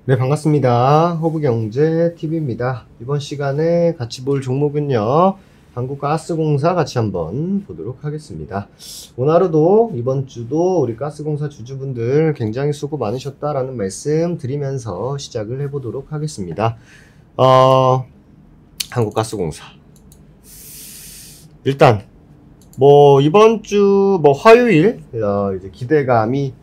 네, 반갑습니다. 허브경제TV입니다. 이번 시간에 같이 볼 종목은요, 한국가스공사 같이 한번 보도록 하겠습니다. 오늘 하루도, 이번 주도 우리 가스공사 주주분들 굉장히 수고 많으셨다라는 말씀 드리면서 시작을 해보도록 하겠습니다. 한국가스공사. 일단, 이번 주, 화요일, 이제 기대감이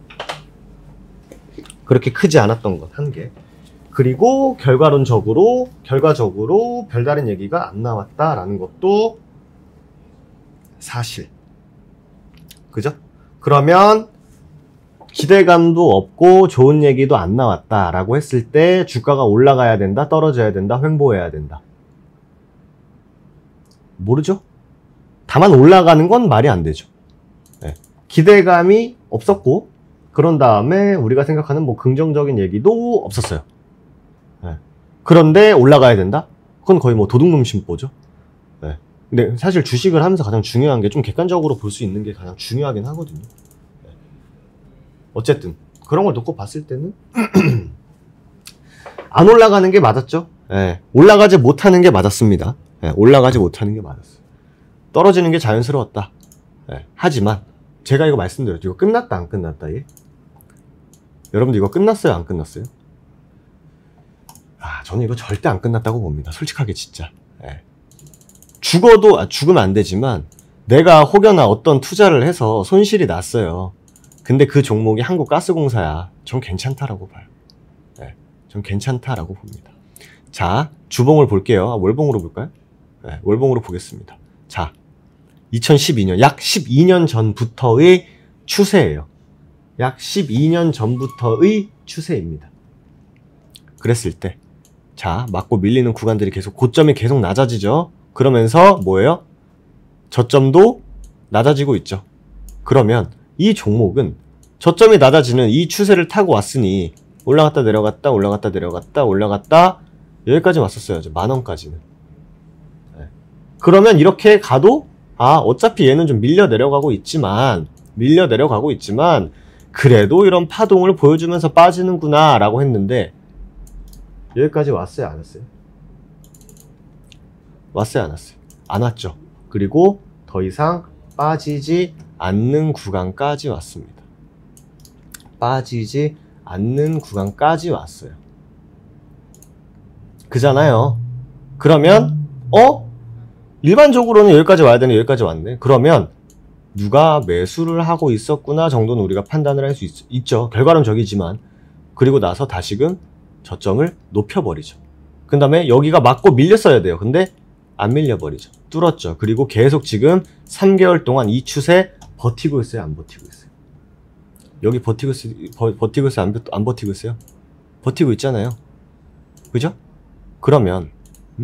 그렇게 크지 않았던 것 한 개. 그리고 결과적으로 별다른 얘기가 안 나왔다라는 것도 사실. 그죠? 그러면 기대감도 없고 좋은 얘기도 안 나왔다라고 했을 때 주가가 올라가야 된다, 떨어져야 된다, 횡보해야 된다. 모르죠? 다만 올라가는 건 말이 안 되죠. 네. 기대감이 없었고 그런 다음에 우리가 생각하는 긍정적인 얘기도 없었어요. 네. 그런데 올라가야 된다? 그건 거의 도둑놈 심보죠. 네. 근데 사실 주식을 하면서 가장 중요한 게 좀 객관적으로 볼 수 있는 게 가장 중요하긴 하거든요. 네. 어쨌든 그런 걸 놓고 봤을 때는 안 올라가는 게 맞았죠. 네. 올라가지 못하는 게 맞았습니다. 네. 올라가지 못하는 게 맞았어요. 떨어지는 게 자연스러웠다. 네. 하지만 제가 이거 말씀드렸죠. 이거 끝났다 안 끝났다 얘? 여러분들 이거 끝났어요 안 끝났어요? 저는 이거 절대 안 끝났다고 봅니다. 솔직하게 진짜. 예. 죽으면 안 되지만 내가 혹여나 어떤 투자를 해서 손실이 났어요. 근데 그 종목이 한국가스공사야. 전 괜찮다라고 봐요. 예. 전 괜찮다라고 봅니다. 자, 주봉을 볼게요. 월봉으로 볼까요? 예, 월봉으로 보겠습니다. 자, 2012년, 약 12년 전부터의 추세예요. 약 12년 전부터의 추세입니다. 그랬을 때, 자, 맞고 밀리는 구간들이 고점이 계속 낮아지죠. 그러면서 뭐예요? 저점도 낮아지고 있죠. 그러면 이 종목은 저점이 낮아지는 이 추세를 타고 왔으니 올라갔다 내려갔다 올라갔다 내려갔다 올라갔다 여기까지 왔었어요. 10,000원까지는. 네. 그러면 이렇게 가도 어차피 얘는 좀 밀려 내려가고 있지만 그래도 이런 파동을 보여주면서 빠지는구나 라고 했는데 여기까지 왔어요 안 왔어요? 왔어요 안 왔어요? 안 왔죠. 그리고 더 이상 빠지지 않는 구간까지 왔습니다. 빠지지 않는 구간까지 왔어요. 그잖아요. 그러면 일반적으로는 여기까지 와야 되는데 여기까지 왔네. 그러면 누가 매수를 하고 있었구나 정도는 우리가 판단을 할 수 있죠. 결과는 저기지만. 그리고 나서 다시금 저점을 높여버리죠. 그 다음에 여기가 맞고 밀렸어야 돼요. 근데 안 밀려버리죠. 뚫었죠. 그리고 계속 지금 3개월 동안 이 추세 버티고 있어요? 안 버티고 있어요? 여기 버티고 있어요? 안 버티고 있어요? 버티고 있잖아요. 그죠? 그러면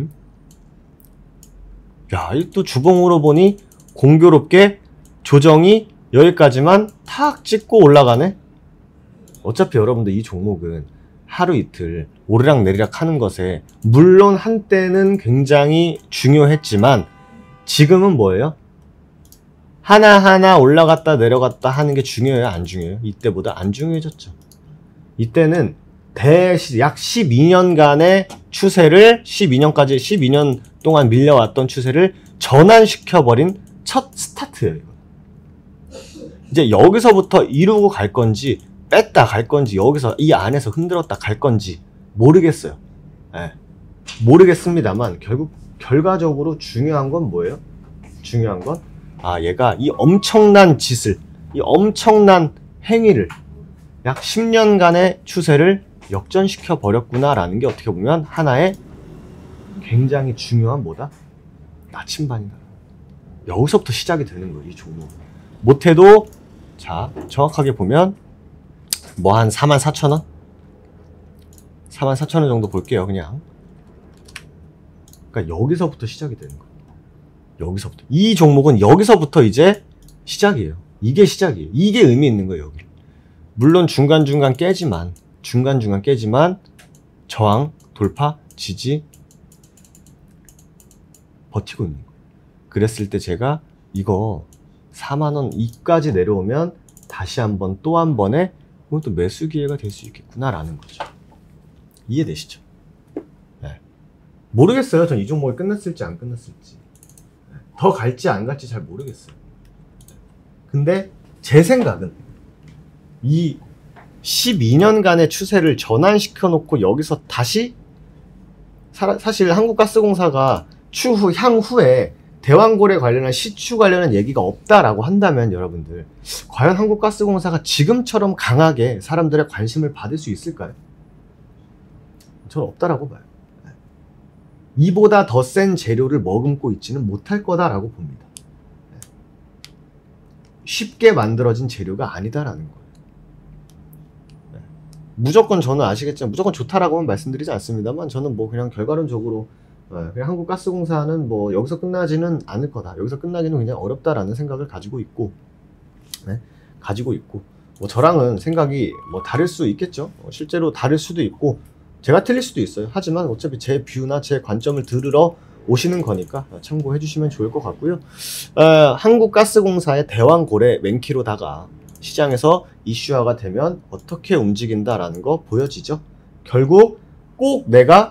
이 또 주봉으로 보니 공교롭게 조정이 여기까지만 탁 찍고 올라가네? 어차피 여러분들 이 종목은 하루 이틀 오르락 내리락 하는 것에 물론 한때는 굉장히 중요했지만 지금은 뭐예요? 하나하나 올라갔다 내려갔다 하는 게 중요해요? 안 중요해요? 이때보다 안 중요해졌죠. 이때는 약 12년간의 추세를 12년 동안 밀려왔던 추세를 전환시켜버린 첫 스타트예요. 이제 여기서부터 이루고 갈 건지 뺐다 갈 건지 여기서 이 안에서 흔들었다 갈 건지 모르겠어요. 네. 모르겠습니다만 결과적으로 중요한 건 뭐예요? 중요한 건 얘가 이 엄청난 짓을, 이 엄청난 행위를 약 10년간의 추세를 역전시켜 버렸구나라는 게 어떻게 보면 하나의 굉장히 중요한 나침반이다. 여기서부터 시작이 되는 거예요. 이 종목. 못해도 자 정확하게 보면 한 44,000원? 44,000원 정도 볼게요. 그냥. 그러니까 여기서부터 시작이 되는 거예요. 여기서부터. 이 종목은 여기서부터 이제 시작이에요. 이게 시작이에요. 이게 의미 있는 거예요. 여기. 물론 중간중간 깨지만 저항, 돌파, 지지 버티고 있는 거예요. 그랬을 때 제가 이거 4만원 이까지 내려오면 다시 한번 또 한 번에 이것도 매수 기회가 될 수 있겠구나 라는 거죠. 이해되시죠? 네. 모르겠어요. 전 이 종목이 끝났을지 안 끝났을지. 더 갈지 안 갈지 잘 모르겠어요. 근데 제 생각은 이 12년간의 추세를 전환시켜 놓고 여기서 다시 사실 한국가스공사가 향후에 대왕고래 관련한 시추 관련한 얘기가 없다라고 한다면 여러분들 과연 한국가스공사가 지금처럼 강하게 사람들의 관심을 받을 수 있을까요? 저는 없다라고 봐요. 이보다 더 센 재료를 머금고 있지는 못할 거다라고 봅니다. 쉽게 만들어진 재료가 아니다라는 거예요. 무조건 저는 아시겠지만 무조건 좋다라고는 말씀드리지 않습니다만 저는 뭐 그냥 결과론적으로 그냥 한국가스공사는 뭐 여기서 끝나지는 않을 거다. 여기서 끝나기는 굉장히 어렵다라는 생각을 가지고 있고 뭐 저랑은 생각이 뭐 다를 수 있겠죠. 실제로 다를 수도 있고 제가 틀릴 수도 있어요. 하지만 어차피 제 뷰나 제 관점을 들으러 오시는 거니까 참고해 주시면 좋을 것 같고요. 한국가스공사의 대왕고래 맨키로다가 시장에서 이슈화가 되면 어떻게 움직인다라는 거 보여지죠. 결국 꼭 내가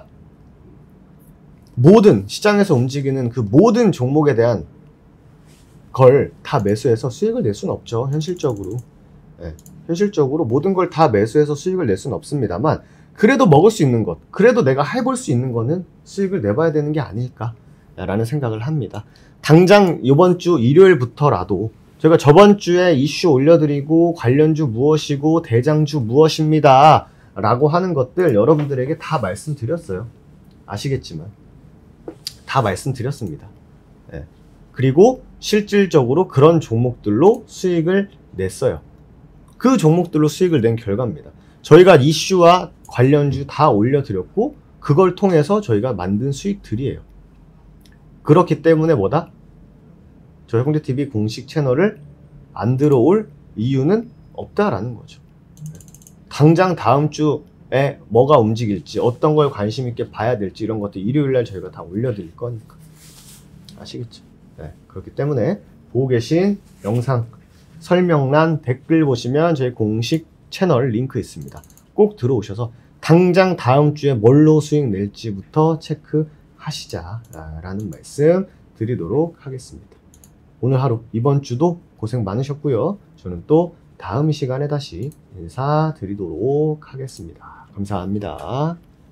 모든 시장에서 움직이는 그 모든 종목에 대한 걸 다 매수해서 수익을 낼 수는 없죠. 현실적으로. 현실적으로 모든 걸 다 매수해서 수익을 낼 수는 없습니다만 그래도 먹을 수 있는 것, 그래도 내가 해볼 수 있는 거는 수익을 내봐야 되는 게 아닐까라는 생각을 합니다. 당장 이번 주 일요일부터라도 제가 저번 주에 이슈 올려드리고 관련주 무엇이고 대장주 무엇입니다 라고 하는 것들 여러분들에게 다 말씀드렸어요. 아시겠지만 다 말씀드렸습니다. 그리고 실질적으로 그런 종목들로 수익을 냈어요. 그 종목들로 수익을 낸 결과입니다. 저희가 이슈와 관련주 다 올려드렸고 그걸 통해서 저희가 만든 수익들이에요. 그렇기 때문에 뭐다? 저희 홍대TV 공식 채널을 안 들어올 이유는 없다라는 거죠. 당장 다음 주에 뭐가 움직일지 어떤 걸 관심 있게 봐야 될지 이런 것들 일요일날 저희가 다 올려드릴 거니까 아시겠죠? 그렇기 때문에 보고 계신 영상 설명란 댓글 보시면 저희 공식 채널 링크 있습니다. 꼭 들어오셔서 당장 다음 주에 뭘로 수익 낼지부터 체크하시자라는 말씀 드리도록 하겠습니다. 오늘 하루 이번 주도 고생 많으셨고요. 저는 또 다음 시간에 다시 인사드리도록 하겠습니다. 감사합니다.